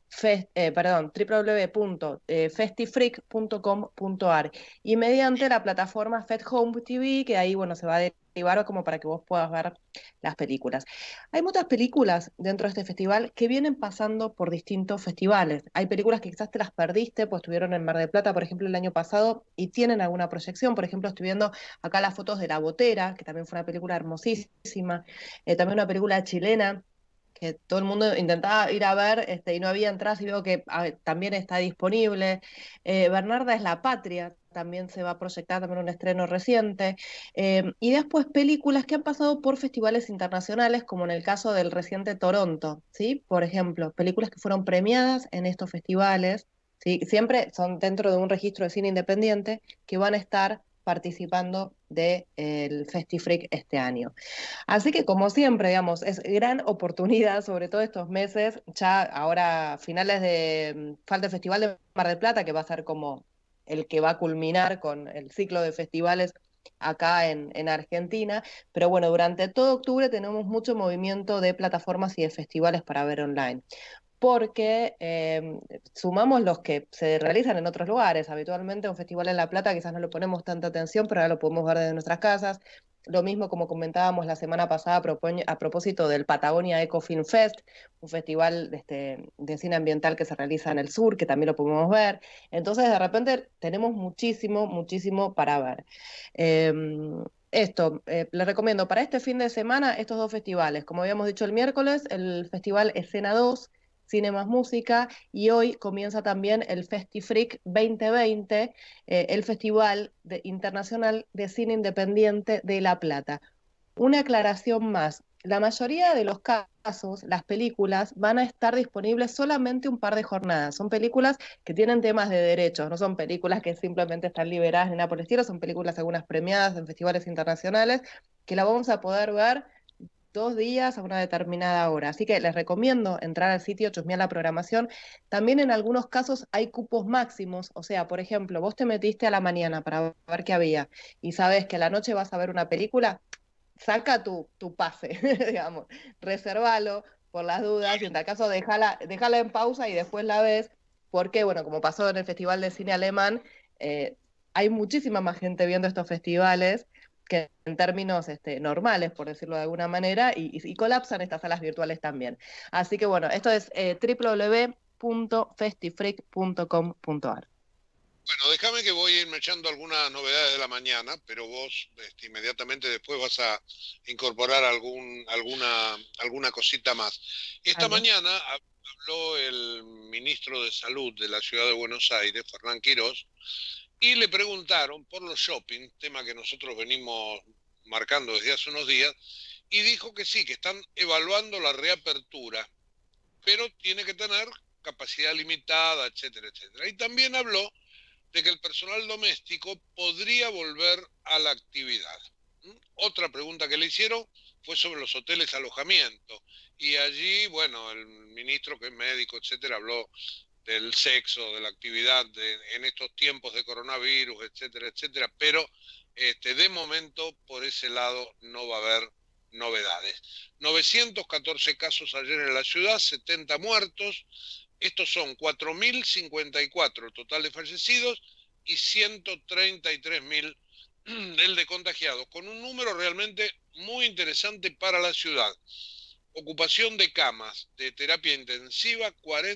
www.festifreak.com.ar y mediante la plataforma Fed Home TV, que ahí, bueno, se va a derivar como para que vos puedas ver las películas. Hay muchas películas dentro de este festival que vienen pasando por distintos festivales. Hay películas que quizás te las perdiste, pues estuvieron en Mar del Plata, por ejemplo, el año pasado, y tienen alguna proyección. Por ejemplo, estoy viendo acá las fotos de La Botera, que también fue una película hermosísima, también una película chilena, que todo el mundo intentaba ir a ver y no había entradas, y veo que también está disponible. Bernarda es la Patria, también se va a proyectar, también un estreno reciente. Y después películas que han pasado por festivales internacionales, como en el caso del reciente Toronto, ¿sí? Por ejemplo, películas que fueron premiadas en estos festivales, ¿sí? Siempre son dentro de un registro de cine independiente que van a estar participando del FestiFreak este año. Así que, como siempre, digamos, es gran oportunidad, sobre todo estos meses, ya ahora finales de, falta el Festival de Mar del Plata, que va a ser como el que va a culminar con el ciclo de festivales acá en Argentina, pero bueno, durante todo octubre tenemos mucho movimiento de plataformas y de festivales para ver online, porque sumamos los que se realizan en otros lugares. Habitualmente un festival en La Plata quizás no le ponemos tanta atención, pero ahora lo podemos ver desde nuestras casas. Lo mismo como comentábamos la semana pasada a propósito del Patagonia Eco Film Fest, un festival de cine ambiental que se realiza en el sur, que también lo podemos ver. Entonces, de repente, tenemos muchísimo para ver. Les recomiendo para este fin de semana estos dos festivales. Como habíamos dicho el miércoles, el Festival Escena 2, Cine más Música, y hoy comienza también el FestiFreak 2020, el Festival Internacional de Cine Independiente de La Plata. Una aclaración más: la mayoría de los casos, las películas van a estar disponibles solamente un par de jornadas. Son películas que tienen temas de derechos, no son películas que simplemente están liberadas ni nada por el estilo, son películas algunas premiadas en festivales internacionales, que la vamos a poder ver 2 días a una determinada hora. Así que les recomiendo entrar al sitio, chusmear la programación. También en algunos casos hay cupos máximos, o sea, por ejemplo, vos te metiste a la mañana para ver qué había y sabes que a la noche vas a ver una película, saca tu pase, digamos, resérvalo por las dudas, y en tal caso déjala en pausa y después la ves, porque, bueno, como pasó en el Festival de Cine Alemán, hay muchísima más gente viendo estos festivales que en términos normales, por decirlo de alguna manera, y colapsan estas salas virtuales también. Así que bueno, esto es www.festifreak.com.ar. Bueno, déjame que voy a irme echando algunas novedades de la mañana, pero vos inmediatamente después vas a incorporar alguna cosita más. Esta mañana habló el ministro de Salud de la Ciudad de Buenos Aires, Fernán Quirós, y le preguntaron por los shopping, tema que nosotros venimos marcando desde hace unos días, y dijo que sí, que están evaluando la reapertura, pero tiene que tener capacidad limitada, etcétera, etcétera. Y también habló de que el personal doméstico podría volver a la actividad. Otra pregunta que le hicieron fue sobre los hoteles alojamiento, y allí, bueno, el ministro, que es médico, etcétera, habló del sexo, de la actividad en estos tiempos de coronavirus, etcétera, etcétera, pero de momento por ese lado no va a haber novedades. 914 casos ayer en la ciudad, 70 muertos, estos son 4.054 el total de fallecidos y 133.000 el de contagiados, con un número realmente muy interesante para la ciudad. Ocupación de camas de terapia intensiva,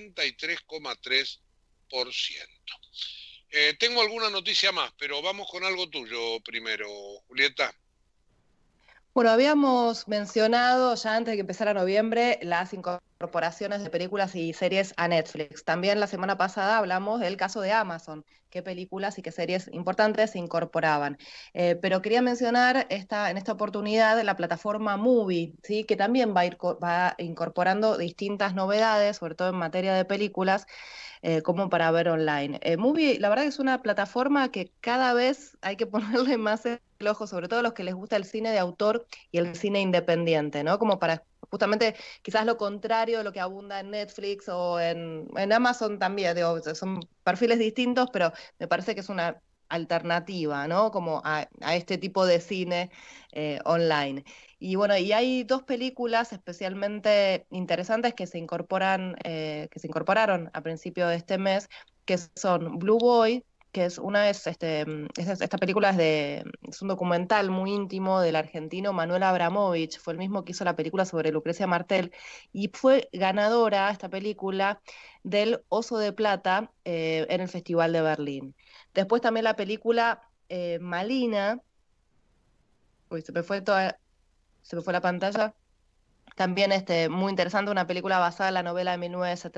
43,3%. Tengo alguna noticia más, pero vamos con algo tuyo primero, Julieta. Bueno, habíamos mencionado ya antes de que empezara noviembre las incorporaciones de películas y series a Netflix. También la semana pasada hablamos del caso de Amazon, qué películas y qué series importantes se incorporaban. Pero quería mencionar en esta oportunidad la plataforma Movie, ¿sí? Que también va incorporando distintas novedades, sobre todo en materia de películas, como para ver online. Movie, la verdad que es una plataforma que cada vez hay que ponerle más el ojo, sobre todo a los que les gusta el cine de autor y el cine independiente, ¿no? Como para justamente quizás lo contrario de lo que abunda en Netflix o en Amazon también, digo, son perfiles distintos, pero me parece que es una alternativa, ¿no? Como a este tipo de cine online. Y bueno, y hay dos películas especialmente interesantes que se incorporaron a principio de este mes, que son Blue Boy, que es esta película es un documental muy íntimo del argentino Manuel Abramovich, fue el mismo que hizo la película sobre Lucrecia Martel, y fue ganadora esta película del Oso de Plata en el Festival de Berlín. Después también la película Malina, uy, se me fue la pantalla. También muy interesante, una película basada en la novela de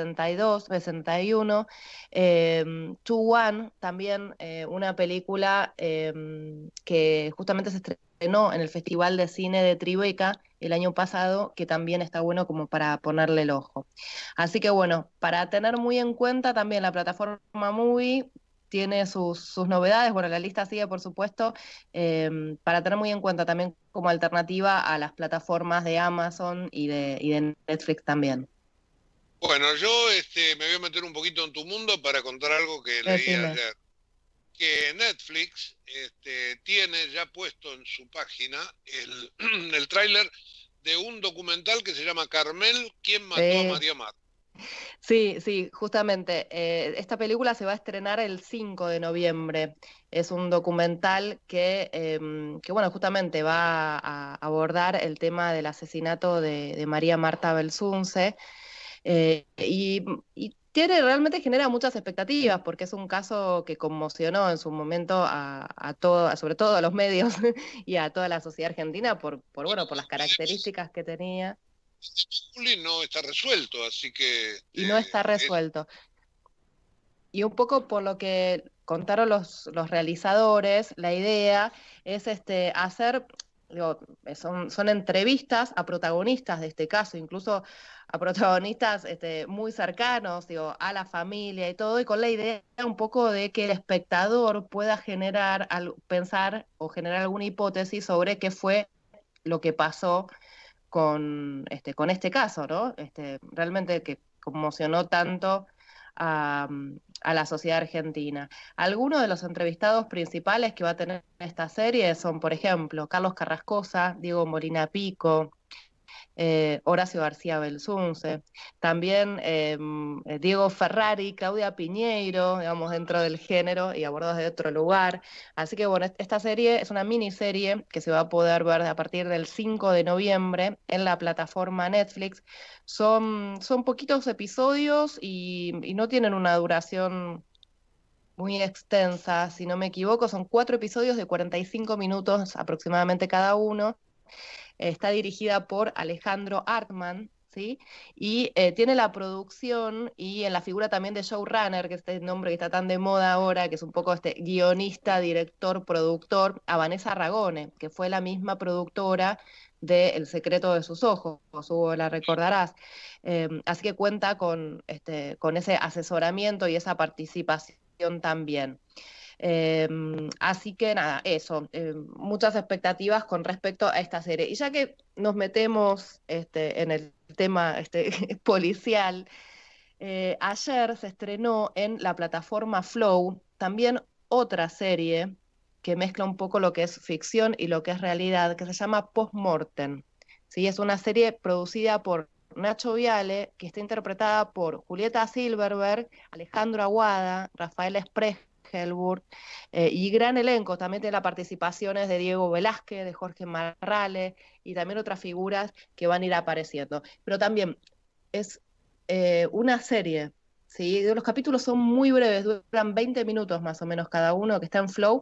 1961. To One, también una película que justamente se estrenó en el Festival de Cine de Tribeca el año pasado, que también está bueno como para ponerle el ojo. Así que bueno, para tener muy en cuenta también la plataforma Movie, tiene sus novedades, bueno, la lista sigue, por supuesto, para tener muy en cuenta también como alternativa a las plataformas de Amazon y de Netflix también. Bueno, yo me voy a meter un poquito en tu mundo para contar algo que leí ayer. Que Netflix tiene ya puesto en su página el tráiler de un documental que se llama Carmel, ¿quién mató a María Marta? Sí, justamente. Esta película se va a estrenar el 5 de noviembre. Es un documental que bueno, justamente va a abordar el tema del asesinato de María Marta Belsunce. Y realmente genera muchas expectativas, porque es un caso que conmocionó en su momento sobre todo a los medios y a toda la sociedad argentina por las características que tenía. No está resuelto, así que... Y no está resuelto. Y un poco por lo que contaron los realizadores, la idea es hacer, son entrevistas a protagonistas de este caso, incluso a protagonistas muy cercanos, a la familia y todo, y con la idea un poco de que el espectador pueda pensar o generar alguna hipótesis sobre qué fue lo que pasó con este caso, ¿no? Realmente que conmocionó tanto a la sociedad argentina. Algunos de los entrevistados principales que va a tener esta serie son, por ejemplo, Carlos Carrascosa, Diego Molina Pico, Horacio García Belsunce, también Diego Ferrari, Claudia Piñeiro, digamos, dentro del género y abordados de otro lugar. Así que bueno, esta serie es una miniserie que se va a poder ver a partir del 5 de noviembre en la plataforma Netflix. Son poquitos episodios y no tienen una duración muy extensa, si no me equivoco, son 4 episodios de 45 minutos aproximadamente cada uno. Está dirigida por Alejandro Artman, ¿sí? Y tiene la producción y en la figura también de showrunner, que es este nombre que está tan de moda ahora, que es un poco guionista, director, productor, a Vanessa Ragone, que fue la misma productora de El secreto de sus ojos, Hugo, la recordarás. Así que cuenta con ese asesoramiento y esa participación también. Así que nada, eso, muchas expectativas con respecto a esta serie. Y ya que nos metemos en el tema policial, ayer se estrenó en la plataforma Flow también otra serie que mezcla un poco lo que es ficción y lo que es realidad, que se llama Postmortem. ¿Sí? Es una serie producida por Nacho Viale, que está interpretada por Julieta Silverberg, Alejandro Aguada, Rafael Esprejo, Helburg, y gran elenco, también tiene las participaciones de Diego Velázquez, de Jorge Marrale, y también otras figuras que van a ir apareciendo. Pero también es una serie, ¿sí? Los capítulos son muy breves, duran 20 minutos más o menos cada uno, que está en Flow,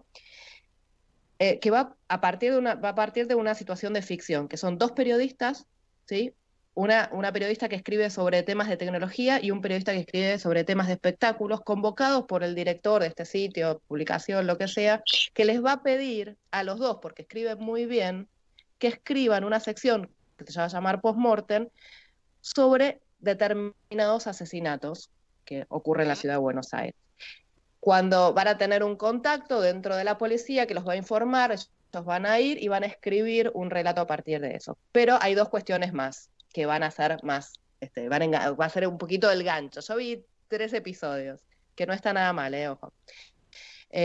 que va a partir de una situación de ficción, que son dos periodistas, ¿sí? Una periodista que escribe sobre temas de tecnología y un periodista que escribe sobre temas de espectáculos, convocados por el director de este sitio, publicación, lo que sea, que les va a pedir a los dos, porque escriben muy bien, que escriban una sección que se va a llamar Postmortem sobre determinados asesinatos que ocurren en la ciudad de Buenos Aires. Cuando van a tener un contacto dentro de la policía que los va a informar, ellos van a ir y van a escribir un relato a partir de eso. Pero hay dos cuestiones más que van a ser más, va a ser un poquito el gancho. Yo vi 3 episodios, que no está nada mal, ojo.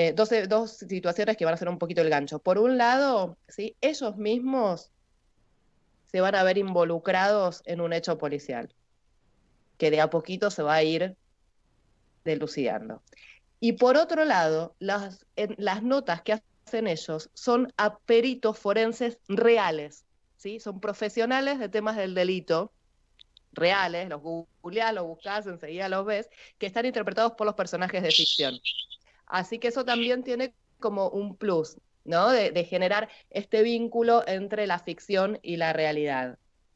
Dos situaciones que van a ser un poquito el gancho. Por un lado, ¿sí? Ellos mismos se van a ver involucrados en un hecho policial, que de a poquito se va a ir dilucidando. Y por otro lado, las notas que hacen ellos son a peritos forenses reales, ¿sí? Son profesionales de temas del delito, reales, los googleás, los buscás, enseguida los ves, que están interpretados por los personajes de ficción. Así que eso también tiene como un plus, ¿no? De generar este vínculo entre la ficción y la realidad.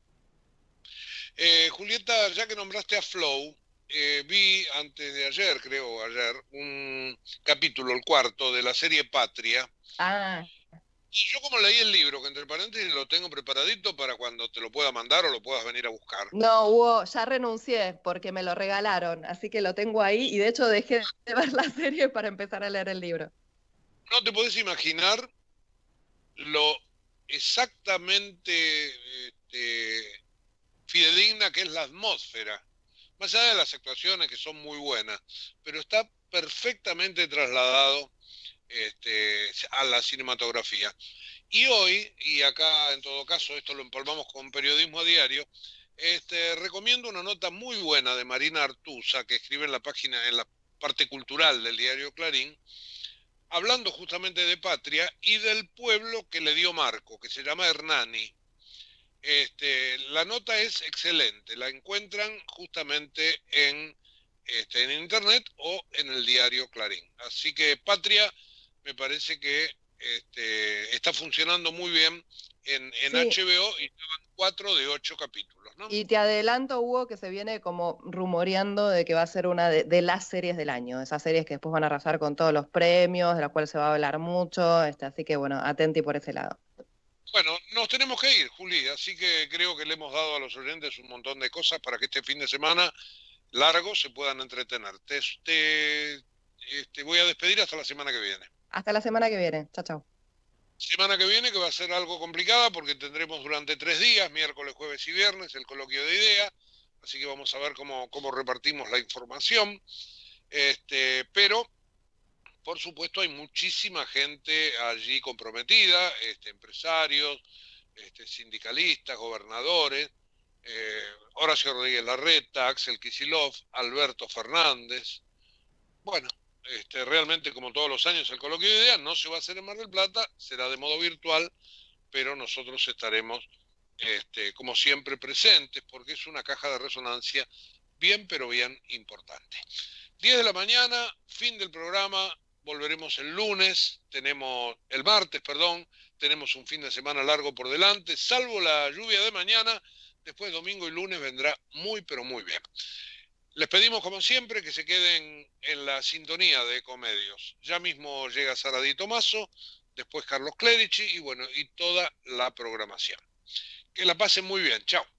Julieta, ya que nombraste a Flow, vi antes de ayer, creo ayer, un capítulo, el cuarto, de la serie Patria. Ah. Y yo como leí el libro, que entre paréntesis lo tengo preparadito para cuando te lo pueda mandar o lo puedas venir a buscar. No, Hugo, ya renuncié porque me lo regalaron, así que lo tengo ahí y de hecho dejé de ver la serie para empezar a leer el libro. No te podés imaginar lo exactamente fidedigna que es la atmósfera, más allá de las actuaciones que son muy buenas, pero está perfectamente trasladado a la cinematografía. Y hoy, y acá en todo caso esto lo empalmamos con periodismo a diario, recomiendo una nota muy buena de Marina Artusa, que escribe en la página, en la parte cultural del diario Clarín, hablando justamente de Patria y del pueblo que le dio Marco, que se llama Hernani. La nota es excelente, la encuentran justamente en internet o en el diario Clarín. Así que Patria me parece que está funcionando muy bien en Sí. HBO y llevan 4 de 8 capítulos, ¿no? Y te adelanto, Hugo, que se viene como rumoreando de que va a ser una de las series del año, esas series que después van a arrasar con todos los premios, de las cuales se va a hablar mucho, así que bueno, atenti por ese lado. Bueno, nos tenemos que ir, Juli, así que creo que le hemos dado a los oyentes un montón de cosas para que este fin de semana largo se puedan entretener. Te voy a despedir hasta la semana que viene. Hasta la semana que viene. Chao, chao. Semana que viene que va a ser algo complicada porque tendremos durante 3 días, miércoles, jueves y viernes, el coloquio de ideas, así que vamos a ver cómo repartimos la información. Pero, por supuesto, hay muchísima gente allí comprometida, empresarios, sindicalistas, gobernadores, Horacio Rodríguez Larreta, Axel Kicillof, Alberto Fernández. Bueno, realmente como todos los años el coloquio de ideas no se va a hacer en Mar del Plata, será de modo virtual, pero nosotros estaremos como siempre presentes porque es una caja de resonancia bien pero bien importante. 10 de la mañana, fin del programa, volveremos el martes, tenemos un fin de semana largo por delante, salvo la lluvia de mañana, después domingo y lunes vendrá muy pero muy bien. Les pedimos, como siempre, que se queden en la sintonía de Ecomedios. Ya mismo llega Sara Di Tomaso, después Carlos Clerici y bueno, y toda la programación. Que la pasen muy bien. Chao.